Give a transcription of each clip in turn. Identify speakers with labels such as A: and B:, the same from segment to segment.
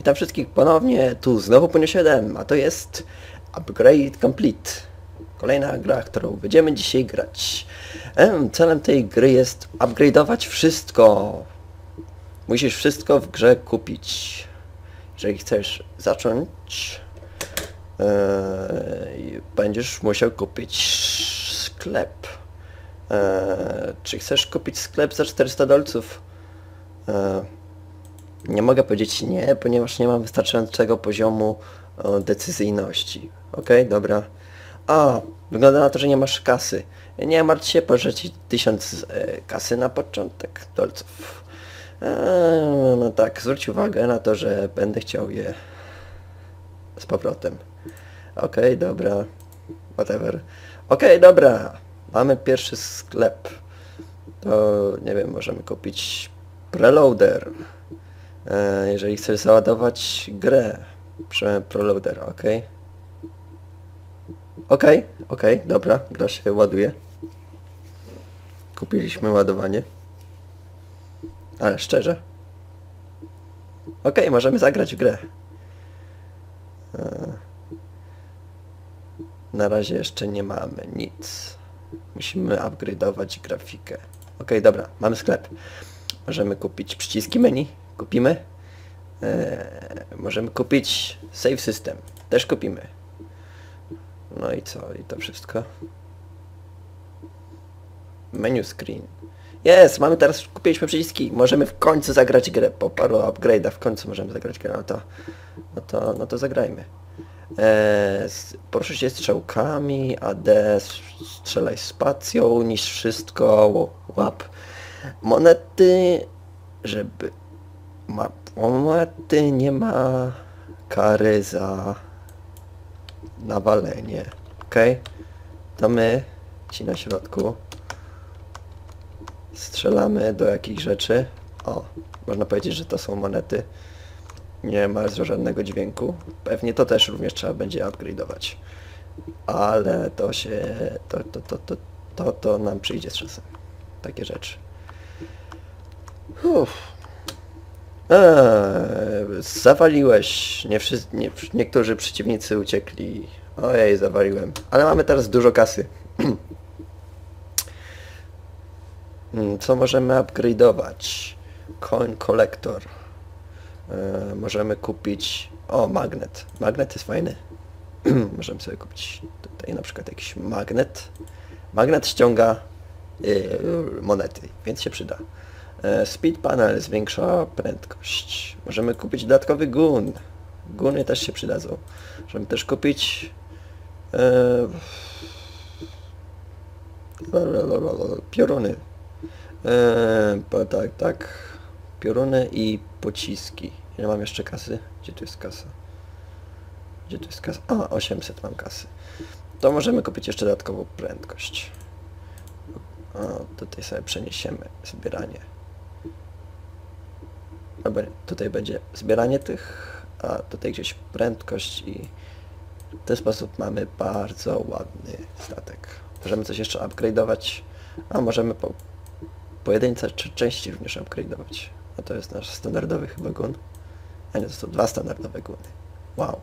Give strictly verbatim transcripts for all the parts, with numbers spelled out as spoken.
A: Witam wszystkich ponownie, tu znowu Punio siedem, a to jest Upgrade Complete. Kolejna gra, którą będziemy dzisiaj grać. Em, Celem tej gry jest upgrade'ować wszystko. Musisz wszystko w grze kupić. Jeżeli chcesz zacząć, yy, będziesz musiał kupić sklep. Yy, czy chcesz kupić sklep za czterysta dolców? Yy, Nie mogę powiedzieć nie, ponieważ nie mam wystarczającego poziomu o, decyzyjności. Okej, okay, dobra. A, wygląda na to, że nie masz kasy. Nie martw się, pożyczę ci tysiąc e, kasy na początek dolców. E, no tak, zwróć uwagę na to, że będę chciał je z powrotem. Okej, okay, dobra. Whatever. Okej, okay, dobra. Mamy pierwszy sklep. To, nie wiem, możemy kupić preloader. Jeżeli chcesz załadować grę, przez preloader, ok? Ok, ok, dobra, gra się ładuje. Kupiliśmy ładowanie. Ale szczerze. Ok, możemy zagrać w grę. Na razie jeszcze nie mamy nic. Musimy upgrade'ować grafikę. Ok, dobra, mamy sklep. Możemy kupić przyciski menu. Kupimy. Eee, możemy kupić Save System. Też kupimy. No i co? I to wszystko. Menu screen. Jest! Mamy teraz, kupiliśmy przyciski. Możemy w końcu zagrać grę. Po paru upgrade'ach w końcu możemy zagrać grę. No to, no to, no to zagrajmy. Eee, poruszaj się strzałkami. A D. Strzelaj spacją. Niż wszystko. Łap. Monety. Żeby... Ma monety, nie ma kary za nawalenie. Ok? To my, ci na środku, strzelamy do jakichś rzeczy. O, można powiedzieć, że to są monety. Nie ma żadnego dźwięku. Pewnie to też również trzeba będzie upgrade'ować. Ale to się... To, to, to, to, to, to nam przyjdzie z czasem. Takie rzeczy. Uff. Eee, zawaliłeś. Nie wszyscy, nie, niektórzy przeciwnicy uciekli. Ojej, zawaliłem. Ale mamy teraz dużo kasy. Co możemy upgrade'ować? Coin Collector. Eee, możemy kupić... O, magnet. Magnet jest fajny. Możemy sobie kupić tutaj na przykład jakiś magnet. Magnet ściąga yy, monety, więc się przyda. Speed panel zwiększa prędkość. Możemy kupić dodatkowy gun. Guny też się przydadzą. Możemy też kupić e, pioruny. E, tak, tak. Pioruny i pociski. Ile mam jeszcze kasy? Gdzie tu jest kasa? Gdzie tu jest kasa? A, osiemset mam kasy. To możemy kupić jeszcze dodatkową prędkość. O, tutaj sobie przeniesiemy zbieranie. Dobra, tutaj będzie zbieranie tych, a tutaj gdzieś prędkość i w ten sposób mamy bardzo ładny statek. Możemy coś jeszcze upgrade'ować, a możemy po pojedyncze części również upgrade'ować. A to jest nasz standardowy chyba gun. A nie, to są dwa standardowe guny. Wow.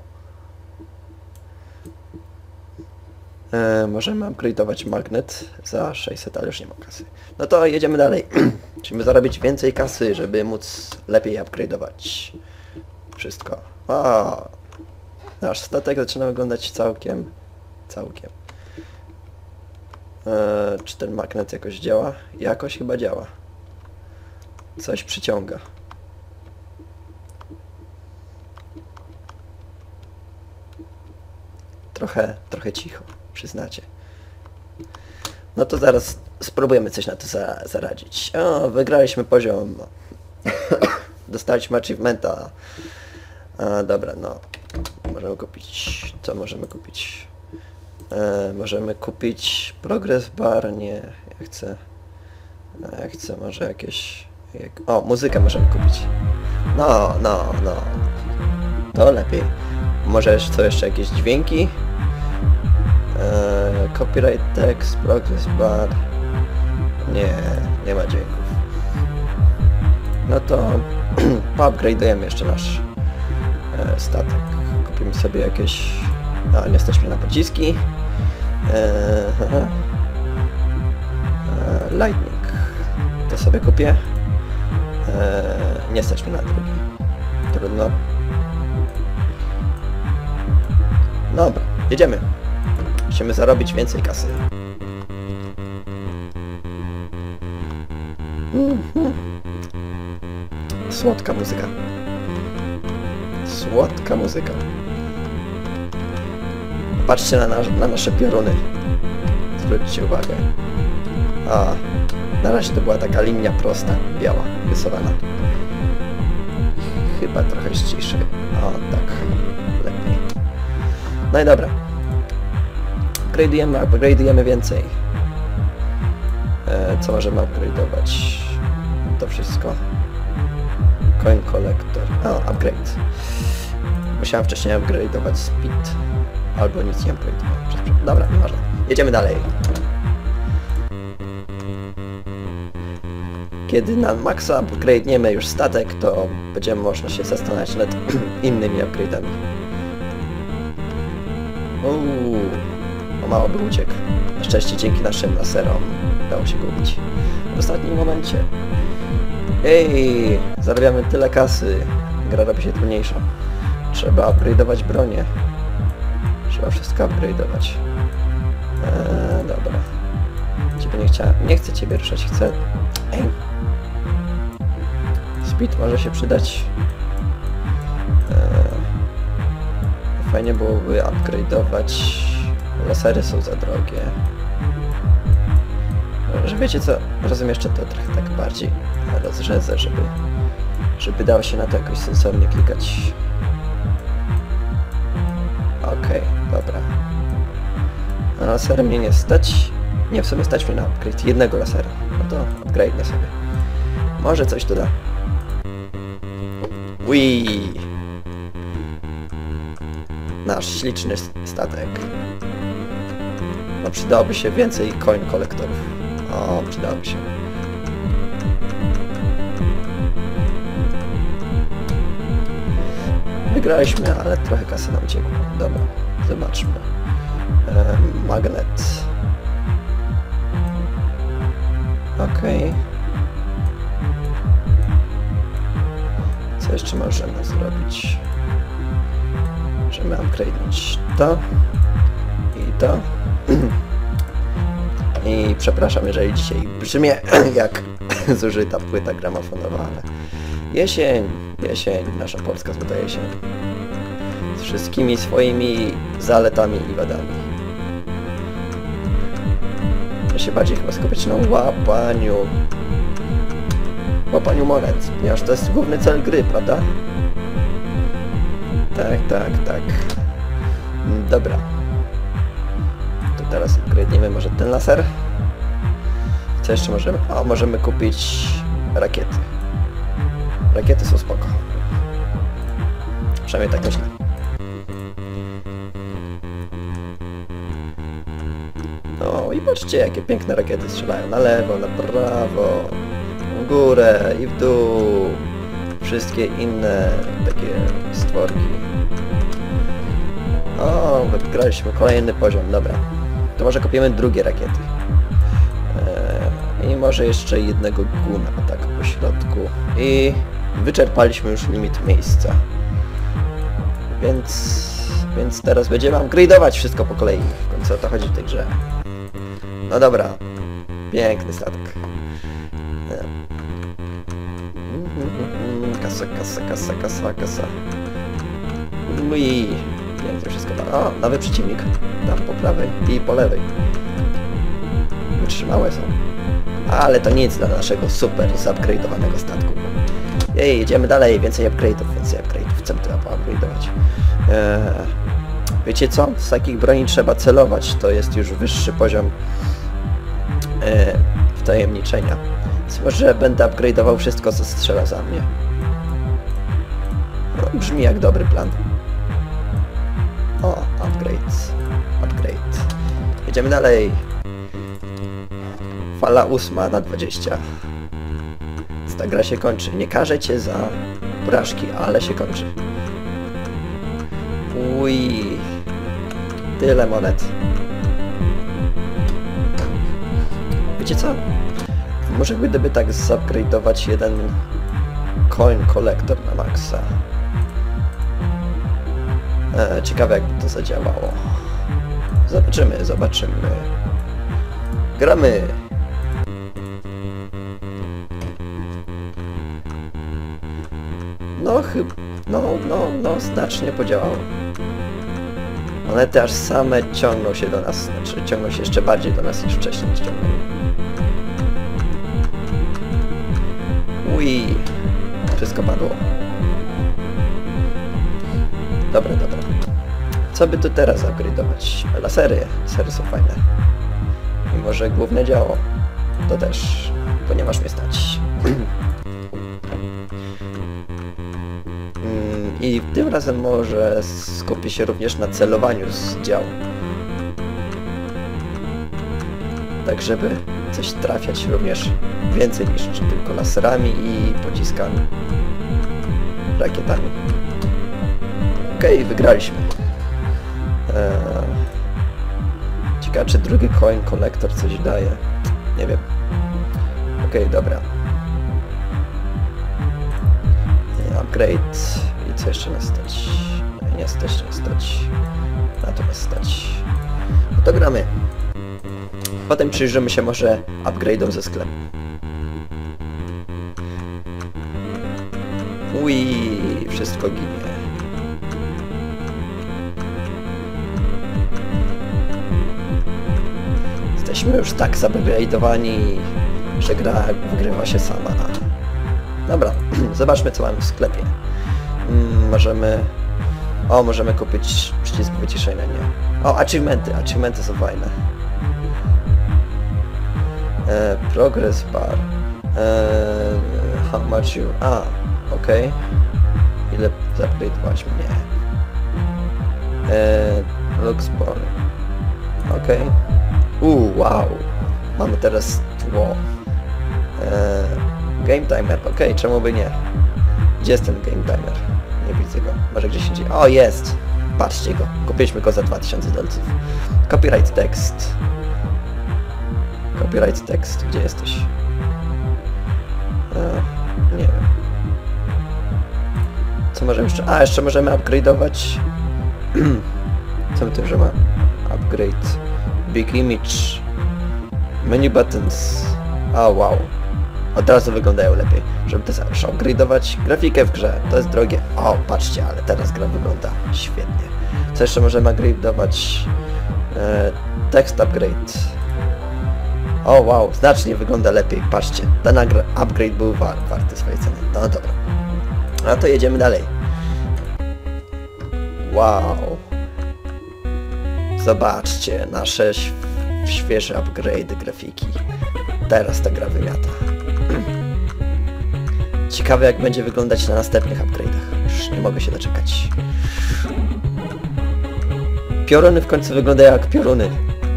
A: E, możemy upgrade'ować magnet za sześćset, ale już nie ma kasy. No to jedziemy dalej. Musimy zarobić więcej kasy, żeby móc lepiej upgrade'ować wszystko. O, nasz statek zaczyna wyglądać całkiem, całkiem. E, czy ten magnet jakoś działa? Jakoś chyba działa. Coś przyciąga. Trochę, trochę cicho, przyznacie. No to zaraz spróbujemy coś na to za, zaradzić. O, wygraliśmy poziom. Dostaliśmy achievementa. A, dobra, no. Możemy kupić... Co możemy kupić? E, możemy kupić progress bar. Nie, ja chcę... Ja chcę może jakieś... Jak, o, muzykę możemy kupić. No, no, no. To lepiej. Może co jeszcze jakieś dźwięki? Eee, copyright text, progress bar. Nie, nie ma dźwięków. No to poupgrade'ujemy jeszcze nasz e, statek. Kupimy sobie jakieś... A, nie stać mnie na pociski. E, e, lightning. To sobie kupię. E, nie stać mnie na drugi. Trudno. Dobra, jedziemy. Musimy zarobić więcej kasy. Mm-hmm. Słodka muzyka. Słodka muzyka. Patrzcie na, nasz, na nasze pioruny. Zwróćcie uwagę. A, na razie to była taka linia prosta, biała, rysowana. Chyba trochę ściszej. O, tak. Lepiej. No i dobra. Upgrade'ujemy, upgrade'ujemy więcej. E, co możemy upgrade'ować? To wszystko. Coin collector. O, upgrade. Musiałem wcześniej upgrade'ować speed. Albo nic nie upgrade'ować. Dobra, nieważne. Jedziemy dalej. Kiedy na maksa upgrade'niemy już statek, to będziemy można się zastanawiać nad innymi upgrade'ami. Uuu, o mało by uciekł. Na szczęście dzięki naszym laserom udało się go ubić. W ostatnim momencie. Ej, zarabiamy tyle kasy. Gra robi się trudniejsza. Trzeba upgrade'ować bronię. Trzeba wszystko upgrade'ować. Eee, dobra. Ciebie nie chciałem. Nie chcę ciebie ruszać, chcę... Ej. Speed może się przydać. Eee, fajnie byłoby upgrade'ować. Lasery są za drogie. Że wiecie co? Rozmieszczę to trochę tak bardziej rozrzedzę, żeby... żeby dało się na to jakoś sensownie klikać. Okej, okay, dobra. Na lasery mnie nie stać. Nie, w sumie stać mnie na upgrade jednego lasera. No to upgrade'nę sobie. Może coś tu da. Wii. Nasz śliczny statek. No przydałoby się więcej coin kolektorów. O, przydałoby się. Wygraliśmy, ale trochę kasy nam uciekło. Dobra, zobaczmy. Ehm, magnet. Okej. Okay. Co jeszcze możemy zrobić? Możemy upgrade'nąć to i to. I przepraszam, jeżeli dzisiaj brzmię jak zużyta płyta gramofonowa, ale jesień, jesień, nasza polska złota jesień. Z wszystkimi swoimi zaletami i wadami. Ja się bardziej chyba skupić na łapaniu. Łapaniu monet, ponieważ to jest główny cel gry, prawda? Tak, tak, tak. Dobra. To teraz upgrade'niemy może ten laser. Co jeszcze możemy? O, możemy kupić rakiety. Rakiety są spoko. Przynajmniej tak myślę. No i patrzcie, jakie piękne rakiety strzelają na lewo, na prawo, w górę i w dół. Wszystkie inne takie stworki. O, wygraliśmy kolejny poziom, dobra. To może kupimy drugie rakiety. Eee, I może jeszcze jednego guna, tak po środku. I wyczerpaliśmy już limit miejsca. Więc... Więc teraz będziemy upgrade'ować wszystko po kolei. W końcu o to chodzi w tej grze. No dobra. Piękny statek. Kasa, kasa, kasa, kasa, kasa. Ui. Pięknie wszystko. O, nowy przeciwnik. Tam po prawej i po lewej. Wytrzymałe są. Ale to nic dla naszego super zupgrade'owanego statku. Jej, jedziemy dalej. Więcej upgrade'ów, więcej upgrade'ów. Chcę to upgrade'ować. Eee, wiecie co? Z takich broni trzeba celować. To jest już wyższy poziom eee, wtajemniczenia. Może będę upgrade'ował wszystko, co strzela za mnie. No, brzmi jak dobry plan. O, upgrade. Upgrade. Jedziemy dalej. Fala ósma na dwadzieścia. Ta gra się kończy. Nie karzę cię za porażki, ale się kończy. Uj. Tyle monet. Wiecie co? Może gdyby tak zupgrade'ować jeden coin collector na maksa. E, ciekawe jakby to zadziałało. Zobaczymy, zobaczymy. Gramy! No chyba... No, no, no, znacznie podziałało. One te aż same ciągną się do nas, znaczy ciągną się jeszcze bardziej do nas niż wcześniej ciągnęły. Ui, wszystko padło. Dobra, dobra. Co by tu teraz upgrade'ować? Lasery. Lasery są fajne. I może główne działo. To też, ponieważ mnie stać. I tym razem może skupię się również na celowaniu z działu. Tak żeby coś trafiać również więcej niż tylko laserami i pociskami. Rakietami. Okej, okay, wygraliśmy. Eee, ciekawe czy drugi coin collector coś daje. Nie wiem. Okej, okay, dobra. Upgrade. I co jeszcze nas stać? Nie stać, nie stać. Na to nas stać. No to gramy. Potem przyjrzymy się może upgrade'om ze sklepu. Ui, wszystko ginie. Jesteśmy już tak zupgrade'owani, że gra wygrywa się sama. Dobra, zobaczmy co mamy w sklepie. Mm, możemy... O, możemy kupić przycisk wyciszenia, nie. O, achievementy, achievementy są fajne. E, progress bar. E, how much you... A, okej. Okay. Ile zupgrade'ować mnie? E, looks bar. Okej. Okay. Uuu, wow. Mamy teraz tło. E, game timer, okej, okay, czemu by nie? Gdzie jest ten game timer? Nie widzę go. Może gdzieś indziej. O, jest! Patrzcie go. Kupiliśmy go za dwa tysiące dolców. Copyright text. Copyright text. Gdzie jesteś? E, nie wiem. Co możemy jeszcze? A, jeszcze możemy upgrade'ować. Co my tu że ma? Upgrade. Big image. Menu buttons. O, wow. Od razu wyglądają lepiej. Żeby też upgrade'ować grafikę w grze. To jest drogie. O, patrzcie, ale teraz gra wygląda świetnie. Co jeszcze możemy upgrade'ować? E, text upgrade. O, wow, znacznie wygląda lepiej. Patrzcie, ten upgrade był war, warty swojej ceny. No dobra. A to jedziemy dalej. Wow. Zobaczcie, nasze świeże upgrade grafiki. Teraz ta gra wymiata. Ciekawe jak będzie wyglądać na następnych upgrade'ach. Już nie mogę się doczekać. Pioruny w końcu wyglądają jak pioruny.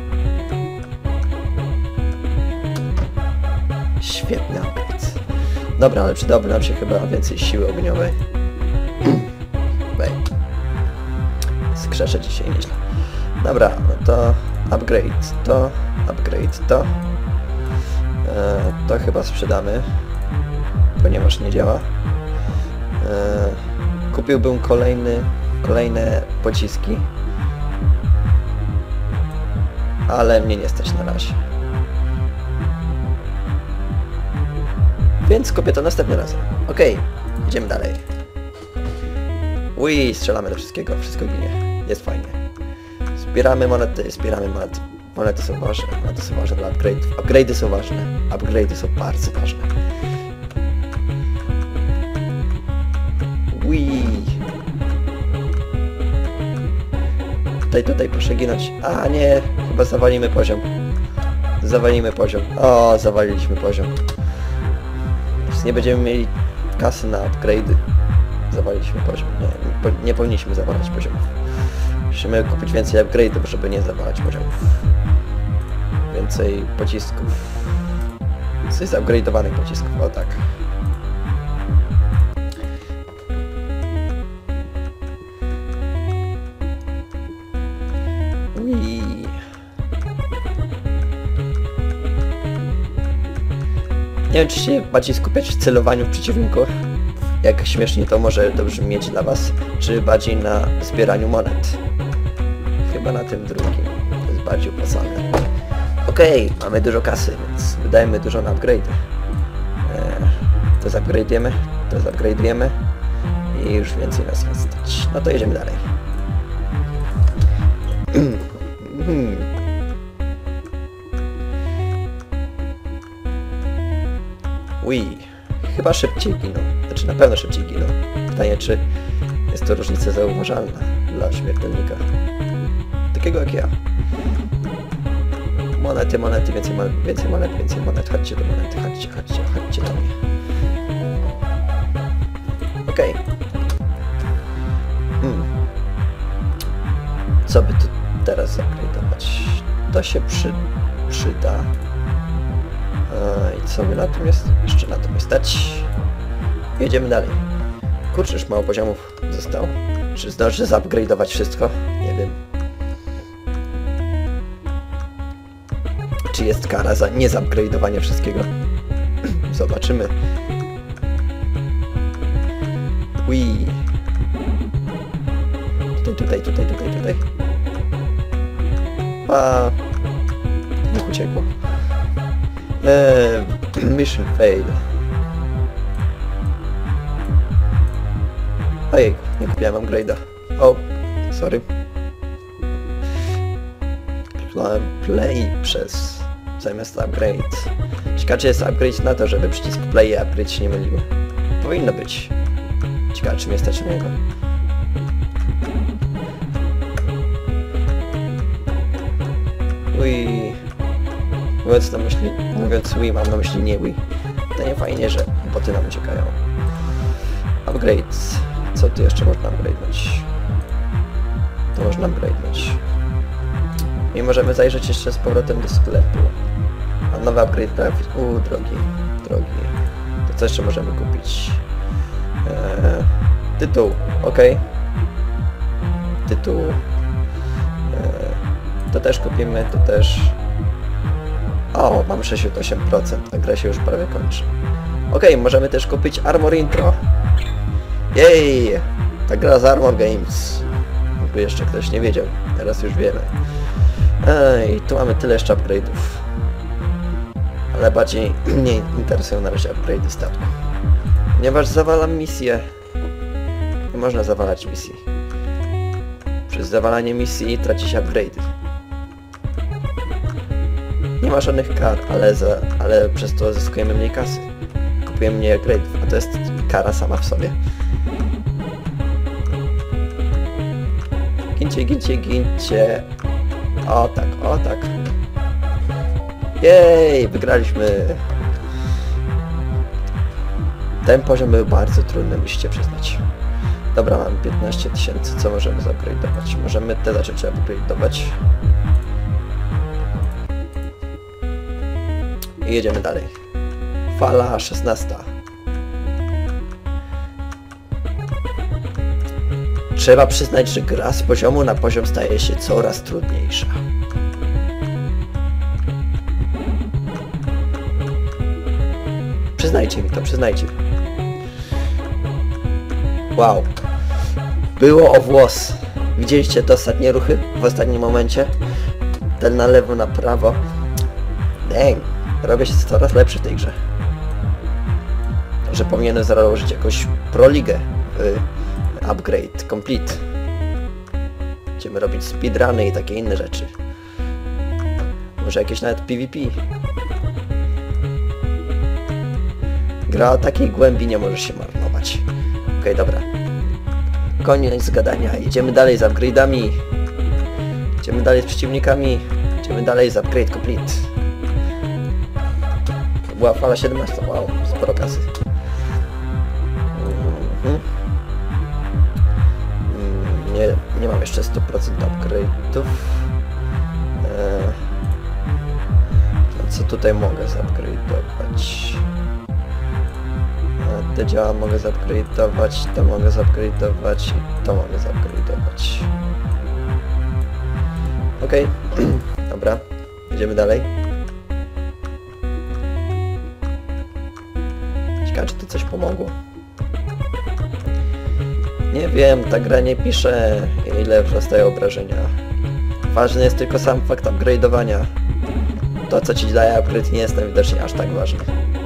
A: Świetny upgrade. Dobra, ale przydałoby nam się chyba więcej siły ogniowej. Wej. Skrzeszę dzisiaj nieźle. Dobra, no to upgrade to, upgrade to. E, to chyba sprzedamy, ponieważ nie działa. E, kupiłbym kolejny, kolejne pociski, ale mnie nie stać na razie. Więc kupię to następnym razem. Okej, okay, idziemy dalej. Ui, strzelamy do wszystkiego, wszystko ginie. Jest fajnie. Zbieramy monety, zbieramy monety. Monety są ważne, monety są ważne dla upgrade'ów. Upgrade'y są ważne. Upgrade'y są bardzo ważne. Ui. Tutaj, tutaj proszę ginąć. A nie, chyba zawalimy poziom. Zawalimy poziom. O, zawaliliśmy poziom. Więc nie będziemy mieli kasy na upgrade'y. Zawaliliśmy poziom. Nie, nie, nie powinniśmy zawalać poziomów. Musimy kupić więcej upgrade'ów, żeby nie zawalać poziomów. Więcej pocisków. Więcej zupgrade'owanych pocisków, o tak. Nie wiem, czy się bardziej skupiać w celowaniu w przeciwników, jak śmiesznie to może dobrze mieć dla was, czy bardziej na zbieraniu monet. Chyba na tym drugim. To jest bardziej opłacalne. Okej, okay, mamy dużo kasy, więc wydajemy dużo na upgrade. Eee, to zupgrade'ujemy, to zupgrade'ujemy i już więcej nas nie stać. No to jedziemy dalej. Ui, chyba szybciej giną. Znaczy na pewno szybciej giną. Pytanie, czy jest to różnica zauważalna dla śmiertelnika. Takiego jak ja. Monety, monety, więcej monet, więcej monet, więcej monet. Chodźcie do monety, chodźcie, chodźcie, chodźcie do mnie. Okej. Okay. Hmm. Co by tu teraz upgrade'ować? To się przy, przyda. I co by na tym jest? Jeszcze na tym jest stać. Jedziemy dalej. Kurczę, już mało poziomów zostało. Czy zdążę zupgrade'ować wszystko? Nie wiem. Czy jest kara za nie zupgrade'owanie wszystkiego? Zobaczymy. Ui. Tutaj, tutaj, tutaj, tutaj, tutaj. A. Jak uciekło. Eee, mission fail. Ojej, nie kupiłem upgrade'a. O, sorry. Play przez zamiast upgrade. Ciekawe, czy jest upgrade na to, żeby przycisk play i upgrade się nie myliły. Powinno być. Ciekawe, czy mnie stać na niego. Ui. Mówiąc na myśli, mówiąc Wii, mam na myśli nie Wii. To nie fajnie, że boty nam uciekają. Upgrades. Co tu jeszcze można upgrade'nąć? To można upgrade'nąć. I możemy zajrzeć jeszcze z powrotem do sklepu. A nowy upgrade trafić. Uuu, drogi, drogi. To co jeszcze możemy kupić? Eee, tytuł, ok. Tytuł. Eee, to też kupimy, to też... O, mam sześćdziesiąt osiem procent, ta gra się już prawie kończy. Ok, możemy też kupić Armor Intro. Jej! Ta gra z Armor Games. Jakby jeszcze ktoś nie wiedział, teraz już wiemy. Ej, tu mamy tyle jeszcze upgrade'ów. Ale bardziej mnie interesują na razie upgrade'y statku. Ponieważ zawalam misję. Nie można zawalać misji. Przez zawalanie misji traci się upgrade'y. Nie ma żadnych kar, ale, za, ale przez to zyskujemy mniej kasy. Kupujemy mniej upgrade'ów, a to jest kara sama w sobie. Gincie, gincie, gincie. O tak, o tak. Jej, wygraliśmy. Ten poziom był bardzo trudny, musicie przyznać. Dobra, mamy piętnaście tysięcy, co możemy zupgrade'ować? Możemy te zacząć upgrade'ować. I jedziemy dalej. Fala szesnasta. Trzeba przyznać, że gra z poziomu na poziom staje się coraz trudniejsza. Przyznajcie mi to, przyznajcie. Wow. Było o włos. Widzieliście te ostatnie ruchy w ostatnim momencie? Ten na lewo, na prawo. Dang. Robię się coraz lepszy w tej grze. Że powinienem założyć jakąś proligę w upgrade complete. Będziemy robić speedruny i takie inne rzeczy. Może jakieś nawet PvP. Gra o takiej głębi nie może się marnować. Okej, okay, dobra. Koniec gadania. Idziemy dalej z upgrade'ami. Idziemy dalej z przeciwnikami. Idziemy dalej z upgrade complete. To była fala siedemnasta. Wow, sporo kasy. Mhm. Nie, nie mam jeszcze sto procent upgrade'ów. Eee, co tutaj mogę zupgrade'ować? Eee, te działa mogę zupgrade'ować, to mogę zupgrade'ować i to mogę zupgrade'ować. Okej, okay. Dobra, idziemy dalej. czy coś pomogło. Nie wiem, ta gra nie pisze, ile wzrastają obrażenia. Ważny jest tylko sam fakt upgrade'owania. To, co ci daje upgrade, nie jest najwidoczniej aż tak ważne.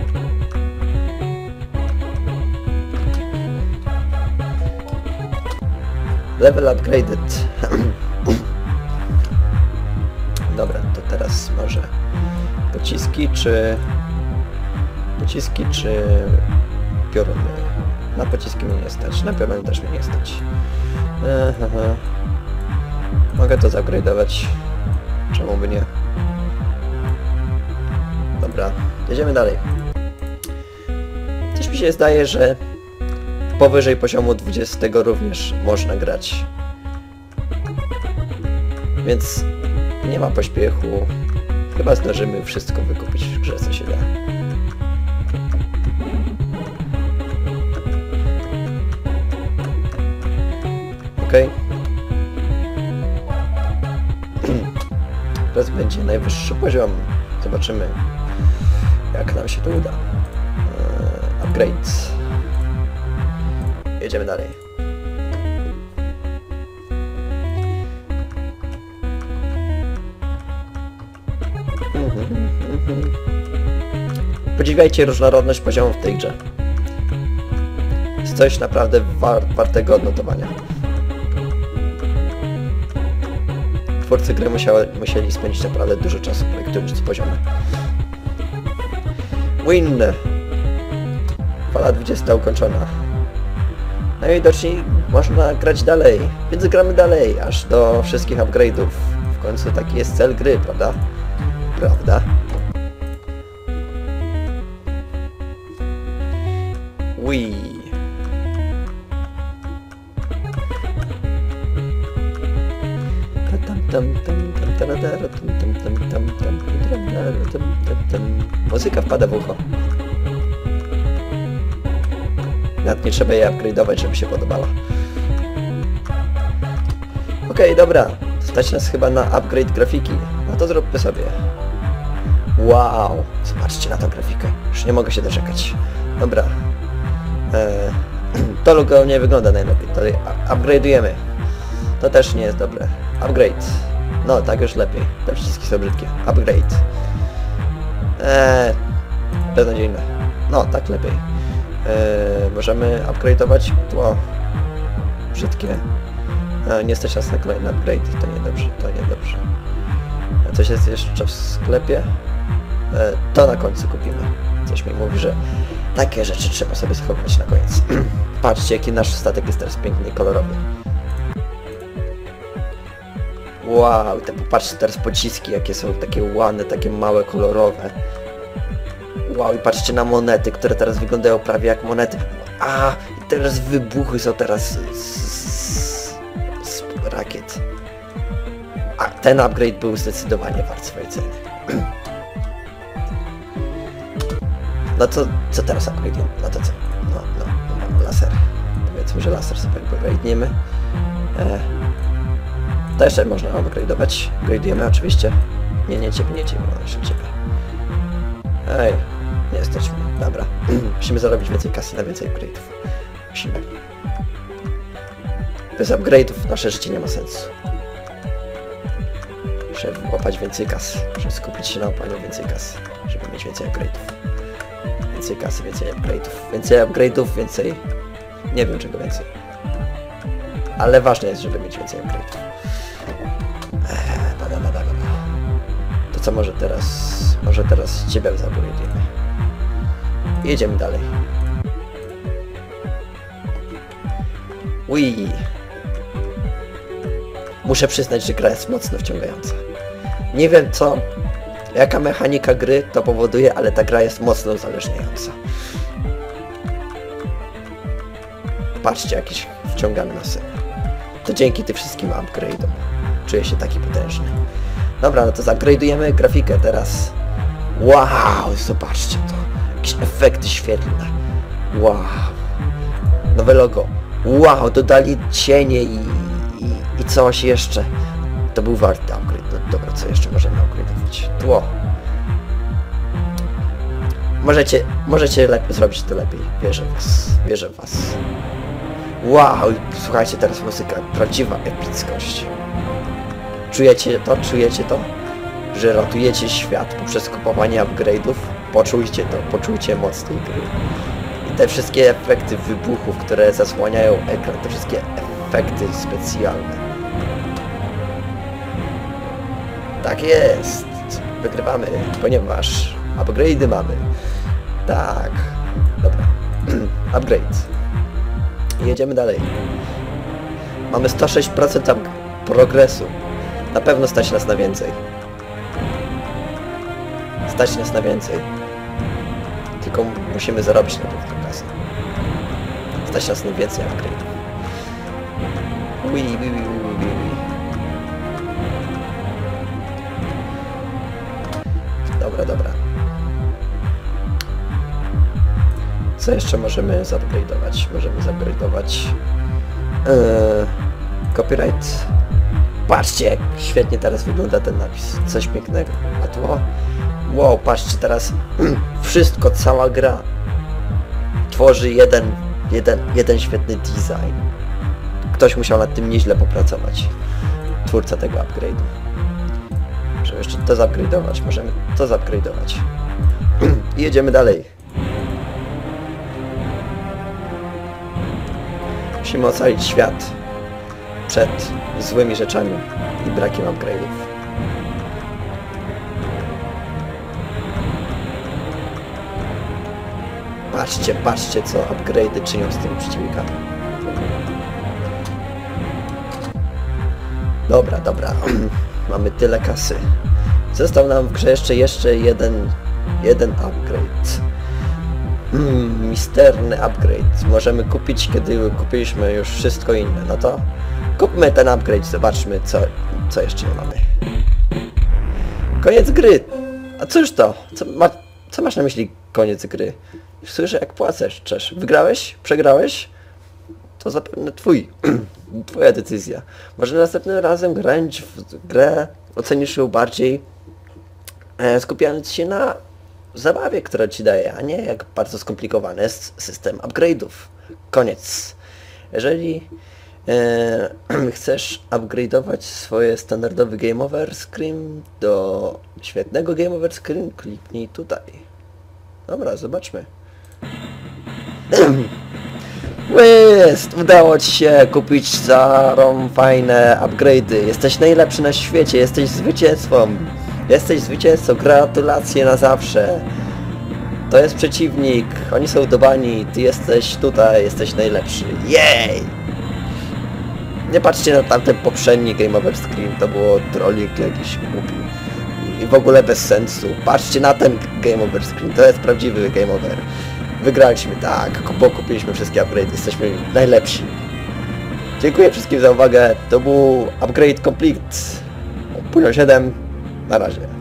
A: Level upgraded. Dobra, to teraz może pociski czy... Pociski czy... pioruny. Na pociski mnie nie stać, na pioruny też mnie nie stać. Aha. Mogę to zupgrade'ować. Czemu by nie? Dobra, jedziemy dalej. Coś mi się zdaje, że powyżej poziomu dwudziestego również można grać. Więc nie ma pośpiechu. Chyba zdążymy wszystko wykupić w grze, co się da. Okej. Teraz będzie najwyższy poziom. Zobaczymy, jak nam się to uda. Eee, upgrade. Jedziemy dalej. Podziwiajcie różnorodność poziomów w tej grze. Jest coś naprawdę war wartego odnotowania. Twórcy gry musiały, musieli spędzić naprawdę dużo czasu projektując poziomy. Win! Fala dwudziesta ukończona. Najwidoczniej można grać dalej, więc gramy dalej, aż do wszystkich upgrade'ów. W końcu taki jest cel gry, prawda? Prawda? Wii. Muzyka wpada w ucho. Nawet nie trzeba jej upgrade'ować, żeby się podobała. Okej, okay, dobra. Stać nas chyba na upgrade grafiki. No to zróbmy sobie. Wow! Zobaczcie na tą grafikę. Już nie mogę się doczekać. Dobra. Eee, to logo nie wygląda najlepiej. To upgrade'ujemy. To też nie jest dobre. Upgrade. No, tak już lepiej. Te przyciski są brzydkie. Upgrade. Eee, beznadziejne. No, tak lepiej. Eee, możemy upgrade'ować tło. Brzydkie. Eee, nie stać nas na kolejny upgrade. To niedobrze, to niedobrze. Coś jest jeszcze w sklepie? Eee, to na końcu kupimy. Coś mi mówi, że takie rzeczy trzeba sobie schować na koniec. Patrzcie, jaki nasz statek jest teraz piękny i kolorowy. Wow, te popatrzcie teraz pociski, jakie są takie ładne, takie małe, kolorowe. Wow, i patrzcie na monety, które teraz wyglądają prawie jak monety. A, i teraz wybuchy są teraz z, z, z rakiet. A ten upgrade był zdecydowanie wart swojej ceny. No to co teraz upgrade'ujemy? No to co? No, no, no, laser. Powiedzmy, że laser sobie upgrade'niemy. E, to jeszcze można upgrade'ować. Upgrade'ujemy oczywiście. Nie, nie ciebie, nie ciebie, no jeszcze ciebie. Ej, nie jesteśmy. Dobra. Musimy zarobić więcej kasy na więcej upgrade'ów. Musimy. Bez upgrade'ów nasze życie nie ma sensu. Muszę łapać więcej kasy. Muszę skupić się na łapaniu więcej kasy, żeby mieć więcej upgrade'ów. Więcej kasy, więcej upgrade'ów. Więcej upgrade'ów, więcej... Nie wiem czego więcej. Ale ważne jest, żeby mieć więcej upgrade'ów. Eee, to co może teraz... Może teraz ciebie upgrade'ujemy. Jedziemy dalej. Ui. Muszę przyznać, że gra jest mocno wciągająca. Nie wiem co, jaka mechanika gry to powoduje, ale ta gra jest mocno uzależniająca. Patrzcie, jakiś wciągamy na sen. To dzięki tym wszystkim upgrade'om. Czuję się taki potężny. Dobra, no to zupgrade'ujemy grafikę teraz. Wow, zobaczcie to. Jakieś efekty świetlne. Wow. Nowe logo. Wow, dodali cienie i, i, i coś jeszcze. To był warty upgrade. No dobra, co jeszcze możemy upgrade'ować? Tło. Możecie, możecie lepiej, zrobić to lepiej. Wierzę w was. Wierzę w was. Wow, słuchajcie teraz muzyka. Prawdziwa epickość. Czujecie to? Czujecie to? Że ratujecie świat poprzez kupowanie upgrade'ów? Poczujcie to, poczujcie moc tej gry. I te wszystkie efekty wybuchów, które zasłaniają ekran, te wszystkie efekty specjalne. Tak jest! Wygrywamy, ponieważ upgrade'y mamy. Tak. Dobra. Upgrade. Jedziemy dalej. Mamy sto sześć procent progresu. Na pewno stać nas na więcej. Stać nas na więcej. Tylko musimy zarobić na tą kasę. Stać nas na więcej upgrade'ów. Ui, ui, ui, ui, ui. Dobra, dobra. Co jeszcze możemy zupgrade'ować? Możemy zupgrade'ować yy, copyright. Patrzcie, jak świetnie teraz wygląda ten napis. Coś pięknego. A tło? Wow, patrzcie teraz. Wszystko, cała gra tworzy jeden, jeden, jeden świetny design. Ktoś musiał nad tym nieźle popracować. Twórca tego upgrade'u. Możemy jeszcze to zupgrade'ować. Możemy to zupgrade'ować. I jedziemy dalej. Musimy ocalić świat przed złymi rzeczami i brakiem upgrade'ów. Patrzcie, patrzcie, co upgrade'y czynią z tymi przeciwnikami. Dobra, dobra. Mamy tyle kasy. Został nam w grze jeszcze, jeszcze jeden, jeden upgrade. Hmm, misterny upgrade. Możemy kupić, kiedy kupiliśmy już wszystko inne. No to kupmy ten upgrade, zobaczmy, co, co jeszcze nie mamy. Koniec gry! A cóż to? Co, ma, co masz na myśli koniec gry? Słyszę, jak płaczesz. Czesz. Wygrałeś? Przegrałeś? To zapewne twój. Twoja decyzja. Może następnym razem grając w grę ocenisz ją bardziej e, skupiając się na zabawie, która ci daje, a nie jak bardzo skomplikowany jest system upgrade'ów. Koniec. Jeżeli e, chcesz upgrade'ować swoje standardowy Game Over Screen do świetnego Game Over Screen, kliknij tutaj. Dobra, zobaczmy. Jest! Udało ci się kupić za rom fajne upgrade'y. Jesteś najlepszy na świecie, jesteś zwycięzcą. Jesteś zwycięzcą, gratulacje na zawsze. To jest przeciwnik, oni są dobani, ty jesteś tutaj, jesteś najlepszy. Jej! Nie patrzcie na tamten poprzedni Game Over Screen, to było trolling jakiś głupi. I w ogóle bez sensu. Patrzcie na ten Game Over Screen, to jest prawdziwy Game Over. Wygraliśmy, tak, bo kupiliśmy wszystkie upgrade, jesteśmy najlepsi. Dziękuję wszystkim za uwagę, to był Upgrade Complete. Punio siedem, na razie.